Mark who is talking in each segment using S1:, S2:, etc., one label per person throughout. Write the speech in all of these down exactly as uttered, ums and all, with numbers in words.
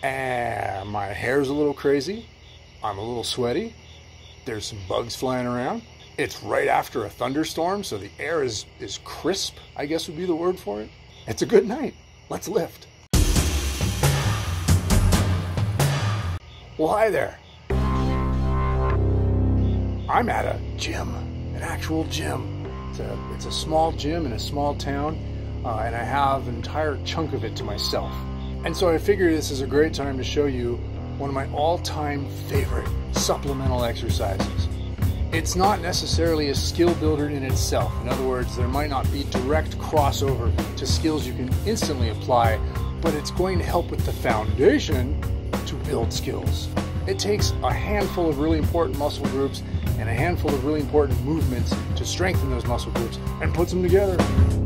S1: And my hair's a little crazy. I'm a little sweaty. There's some bugs flying around. It's right after a thunderstorm, so the air is, is crisp, I guess would be the word for it. It's a good night. Let's lift. Well, hi there. I'm at a gym, an actual gym. It's a, it's a small gym in a small town, uh, and I have an entire chunk of it to myself. And so I figured this is a great time to show you one of my all-time favorite supplemental exercises. It's not necessarily a skill builder in itself. In other words, there might not be direct crossover to skills you can instantly apply, but it's going to help with the foundation to build skills. It takes a handful of really important muscle groups and a handful of really important movements to strengthen those muscle groups and puts them together.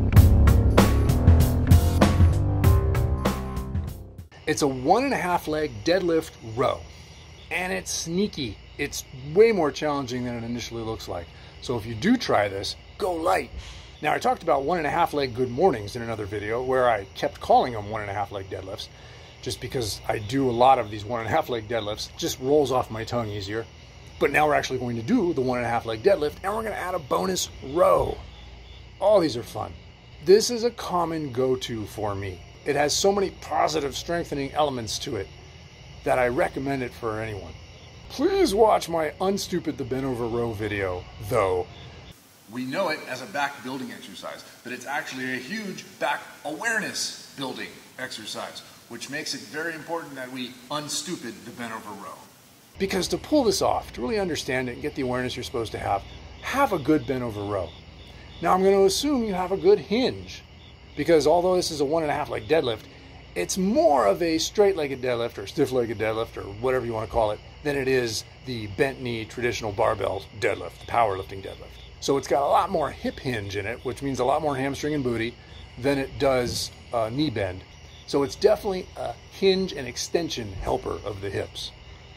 S1: It's a one and a half leg deadlift row, and it's sneaky. It's way more challenging than it initially looks like. So if you do try this, go light. Now, I talked about one and a half leg good mornings in another video where I kept calling them one and a half leg deadlifts just because I do a lot of these one and a half leg deadlifts. It just rolls off my tongue easier. But now we're actually going to do the one and a half leg deadlift, and we're going to add a bonus row. All these are fun. This is a common go-to for me. It has so many positive strengthening elements to it that I recommend it for anyone. Please watch my Unstupid the Bent Over Row video, though. We know it as a back building exercise, but it's actually a huge back awareness building exercise, which makes it very important that we unstupid the bent over row. Because to pull this off, to really understand it and get the awareness you're supposed to have, have a good bent over row. Now I'm going to assume you have a good hinge, because although this is a one and a half leg deadlift, it's more of a straight-legged deadlift or stiff-legged deadlift or whatever you want to call it than it is the bent knee traditional barbell deadlift, the powerlifting deadlift. So it's got a lot more hip hinge in it, which means a lot more hamstring and booty than it does uh, knee bend. So it's definitely a hinge and extension helper of the hips,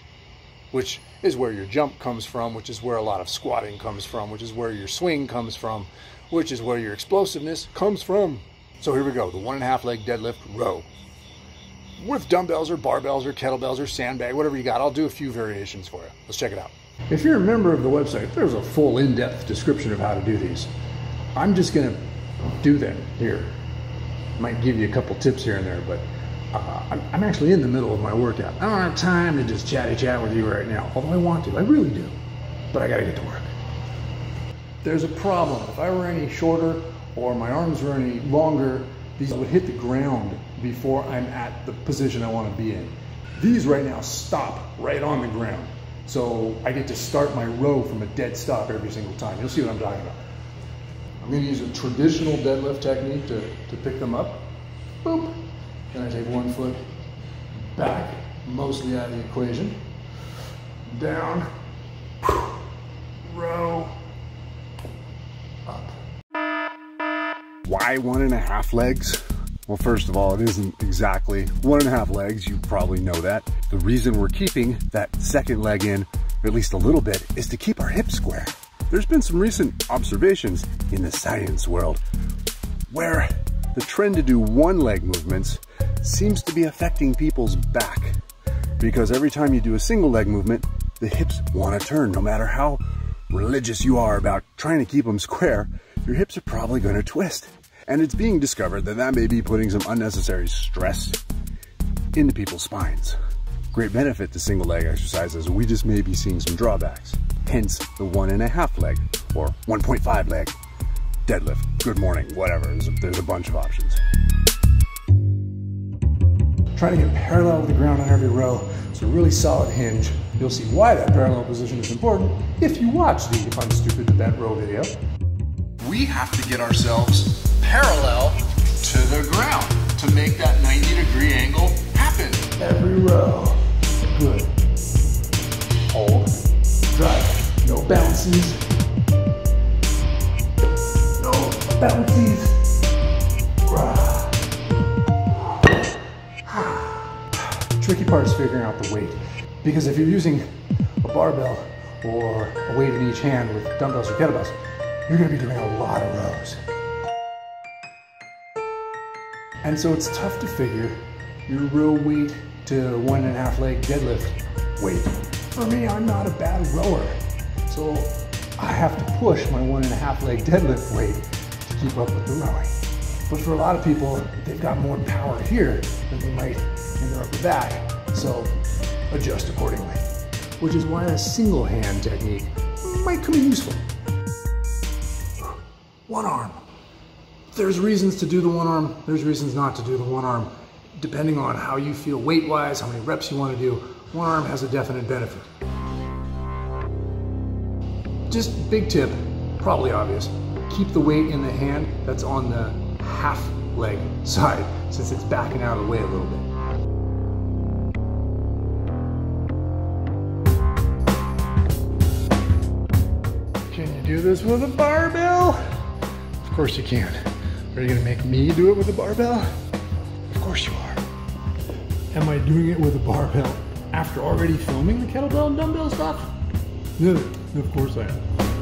S1: which is where your jump comes from, which is where a lot of squatting comes from, which is where your swing comes from, which is where your explosiveness comes from. So here we go, the one and a half leg deadlift row. With dumbbells or barbells or kettlebells or sandbag, whatever you got. I'll do a few variations for you. Let's check it out. If you're a member of the website, there's a full in-depth description of how to do these. I'm just gonna do them here. Might give you a couple tips here and there, but uh, I'm, I'm actually in the middle of my workout. I don't have time to just chatty chat with you right now, although I want to, I really do, but I gotta get to work. There's a problem. If I were any shorter or my arms were any longer, these would hit the ground before I'm at the position I want to be in. These right now stop right on the ground. So I get to start my row from a dead stop every single time. You'll see what I'm talking about. I'm going to use a traditional deadlift technique to, to pick them up. Boop. Then I take one foot back, mostly out of the equation. Down. Row. Up. Why one and a half legs? Well, first of all, it isn't exactly one and a half legs. You probably know that. The reason we're keeping that second leg in, or at least a little bit, is to keep our hips square. There's been some recent observations in the science world where the trend to do one leg movements seems to be affecting people's back. Because every time you do a single leg movement, the hips want to turn. No matter how religious you are about trying to keep them square, your hips are probably going to twist. And it's being discovered that that may be putting some unnecessary stress into people's spines. Great benefit to single leg exercises. We just may be seeing some drawbacks. Hence the one and a half leg or one point five leg deadlift. Good morning, whatever. There's a, there's a bunch of options. Try to get parallel with the ground on every row. It's a really solid hinge. You'll see why that parallel position is important if you watch the Unstupid the Bent Row video. We have to get ourselves parallel to the ground to make that ninety degree angle happen. Every row. Good. Hold. Drive. No bounces. No bounces. Tricky part is figuring out the weight. Because if you're using a barbell or a weight in each hand with dumbbells or kettlebells, you're going to be doing a lot of rows. And so it's tough to figure your row weight to to one and a half leg deadlift weight. For me, I'm not a bad rower, so I have to push my one and a half leg deadlift weight to keep up with the rowing. But for a lot of people, they've got more power here than they might in their upper back, so adjust accordingly. Which is why a single hand technique might come in useful. One arm. There's reasons to do the one arm, there's reasons not to do the one arm. Depending on how you feel weight-wise, how many reps you want to do, one arm has a definite benefit. Just big tip, probably obvious, keep the weight in the hand that's on the half leg side, since it's backing out of the way a little bit. Can you do this with a barbell? Of course you can. Are you gonna make me do it with a barbell? Of course you are. Am I doing it with a barbell after already filming the kettlebell and dumbbell stuff? No, of course I am.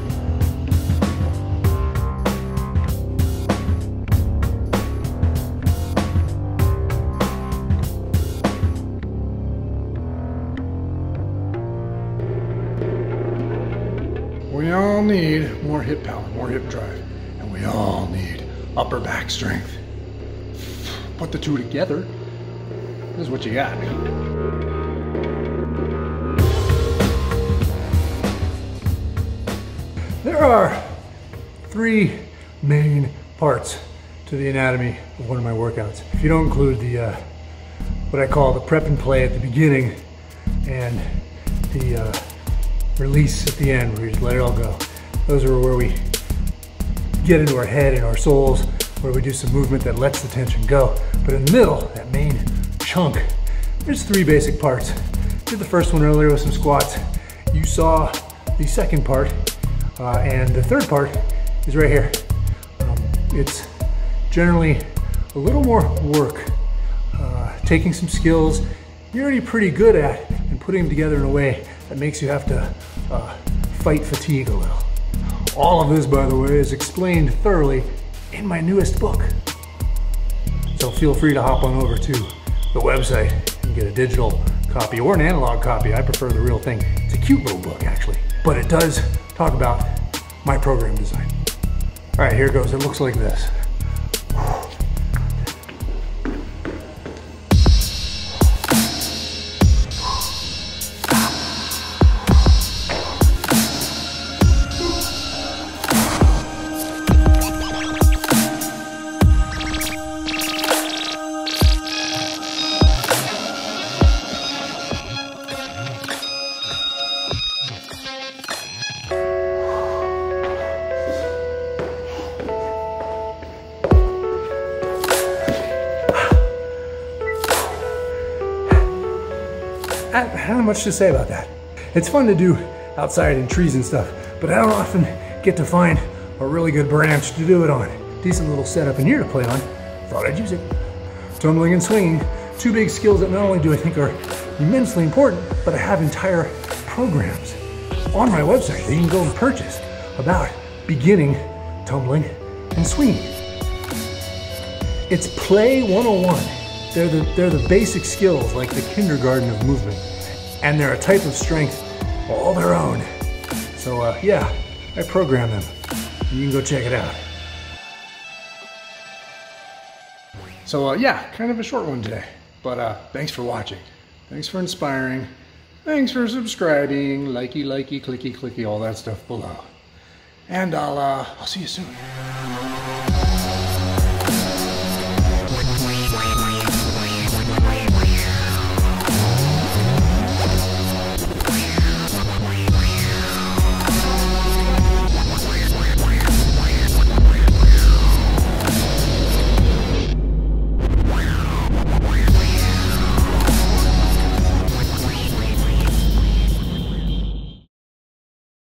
S1: We all need more hip power, more hip drive, and we all need upper back strength. Put the two together, this is what you got. There are three main parts to the anatomy of one of my workouts. If you don't include the, uh, what I call the prep and play at the beginning and the uh, release at the end, where you just let it all go. Those are where we get into our head and our souls, where we do some movement that lets the tension go. But in the middle, that main chunk, there's three basic parts. Did the first one earlier with some squats. You saw the second part, uh, and the third part is right here. Um, it's generally a little more work, uh, taking some skills you're already pretty good at and putting them together in a way that makes you have to uh, fight fatigue a little. All of this, by the way, is explained thoroughly in my newest book. So feel free to hop on over to the website and get a digital copy or an analog copy. I prefer the real thing. It's a cute little book, actually, but it does talk about my program design. All right, here it goes. It looks like this. I don't have much to say about that. It's fun to do outside in trees and stuff, but I don't often get to find a really good branch to do it on. Decent little setup in here to play on. Thought I'd use it. Tumbling and swinging, two big skills that not only do I think are immensely important, but I have entire programs on my website that you can go and purchase about beginning tumbling and swinging. It's Play one oh one. They're the, they're the basic skills, like the kindergarten of movement. And they're a type of strength all their own. So uh, yeah, I program them. You can go check it out. So uh, yeah, kind of a short one today. But uh, thanks for watching. Thanks for inspiring. Thanks for subscribing. Likey, likey, clicky, clicky, all that stuff below. And I'll, uh, I'll see you soon.